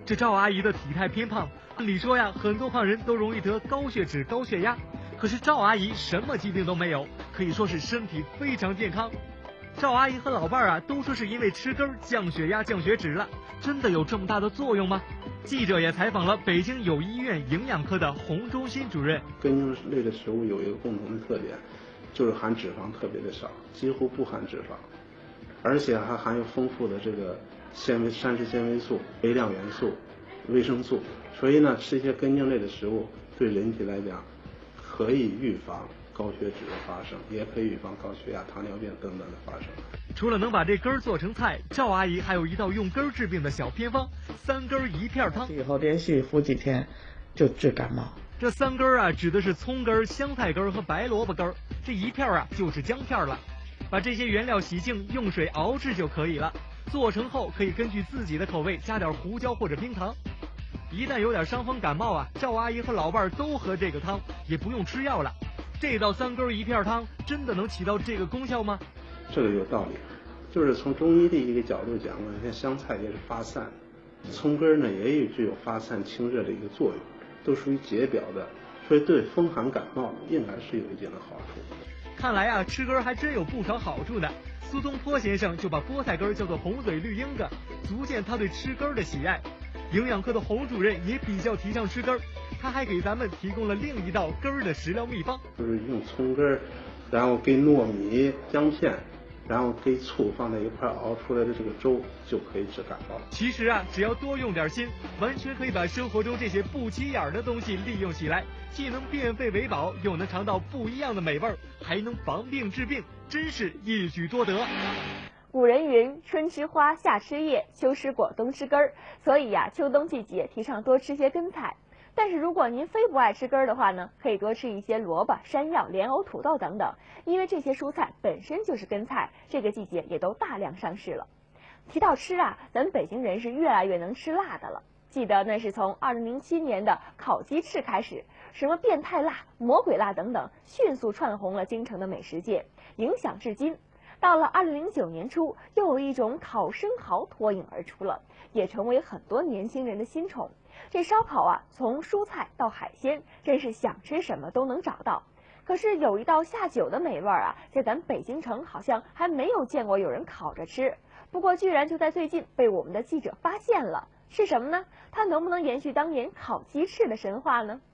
这赵阿姨的体态偏胖，按理说呀，很多胖人都容易得高血脂、高血压，可是赵阿姨什么疾病都没有，可以说是身体非常健康。赵阿姨和老伴儿啊，都说是因为吃根儿降血压、降血脂了，真的有这么大的作用吗？记者也采访了北京友谊医院营养科的洪忠新主任。 根茎类的食物有一个共同的特点，就是含脂肪特别的少，几乎不含脂肪，而且还含有丰富的这个膳食纤维素、微量元素、维生素，所以呢，吃一些根茎类的食物对人体来讲，可以预防高血脂的发生，也可以预防高血压、糖尿病等等的发生。 除了能把这根儿做成菜，赵阿姨还有一道用根儿治病的小偏方，3根1片汤。 以后连续服几天就治感冒。 这3根啊，指的是葱根、香菜根和白萝卜根，这1片啊就是姜片了。把这些原料洗净，用水熬制就可以了。做成后可以根据自己的口味加点胡椒或者冰糖。一旦有点伤风感冒啊，赵阿姨和老伴儿都喝这个汤，也不用吃药了。这道3根1片汤真的能起到这个功效吗？ 这个有道理，就是从中医的一个角度讲呢，像香菜也是发散，葱根呢也具有发散清热的一个作用，都属于解表的，所以对风寒感冒应该是有一定的好处。 看来啊，吃根还真有不少好处呢。苏东坡先生就把菠菜根叫做红嘴绿缨子，足见他对吃根的喜爱。营养科的洪主任也比较提倡吃根，他还给咱们提供了另一道根的食疗秘方， 就是用葱根，然后跟糯米、姜片，然后跟醋放在一块熬出来的这个粥就可以治感冒。 其实啊，只要多用点心，完全可以把生活中这些不起眼的东西利用起来，既能变废为宝，又能尝到不一样的美味，还能防病治病，真是一举多得。 古人云：春吃花，夏吃叶，秋吃果，冬吃根儿。所以呀，秋冬季节提倡多吃些根菜。但是如果您非不爱吃根儿的话呢，可以多吃一些萝卜、山药、莲藕、土豆等等，因为这些蔬菜本身就是根菜，这个季节也都大量上市了。提到吃啊，咱北京人是越来越能吃辣的了。记得那是从2007年的烤鸡翅开始，什么变态辣、魔鬼辣等等，迅速窜红了京城的美食界，影响至今。到了2009年初，又有一种烤生蚝脱颖而出了，也成为很多年轻人的新宠。这烧烤啊，从蔬菜到海鲜，真是想吃什么都能找到。可是有一道下酒的美味啊，在咱北京城好像还没有见过有人烤着吃。不过居然就在最近被我们的记者发现了，是什么呢？它能不能延续当年烤鸡翅的神话呢？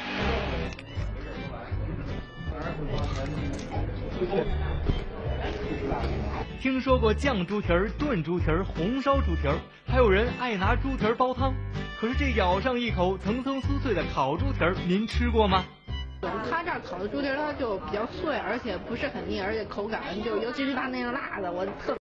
听说过酱猪蹄儿、炖猪蹄儿、红烧猪蹄儿，还有人爱拿猪蹄儿煲汤。可是这咬上一口层层酥脆的烤猪蹄儿，您吃过吗？ 他这儿烤的猪蹄儿它就比较脆，而且不是很腻，而且口感就尤其是它那个辣的，我特